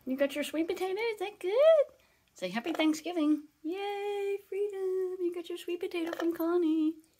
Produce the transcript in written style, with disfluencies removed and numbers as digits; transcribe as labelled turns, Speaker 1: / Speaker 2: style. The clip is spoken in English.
Speaker 1: You got your sweet potato? Is that good? Say Happy Thanksgiving. Yay, freedom. You got your sweet potato from Connie.